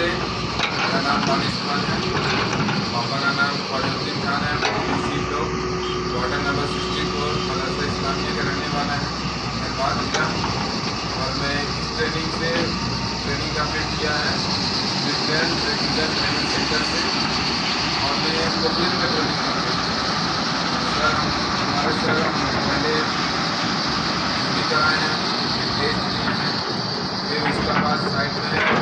नमस्ते, मेरा नाम दानिश खान है। पापा का नाम ख्वाजउद्दीन खान है। सीट लोग वार्ड नंबर 64 मदरसा इस्लामिया का रहने वाला है। मैं बात किया और मैं इस ट्रेनिंग कंप्लीट किया है डिफरेंट ट्रेनिंग सेंटर से और मैं कोचिंग में ट्रेनिंग सर हमारे सर पहले कराए हैं, फिर टेस्ट दिए हैं, फिर उसके बाद साइड में